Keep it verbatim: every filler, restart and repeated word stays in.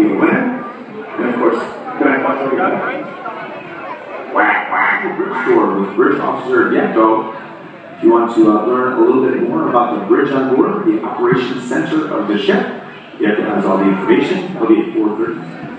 be the winner. And of course, can I watch what got? Whack, whack, the bridge tour with Bridge Officer Gecko. If you want to uh, learn a little bit more about the bridge on board, the operations center of the ship, Gecko has all the information. It'll be at four thirty.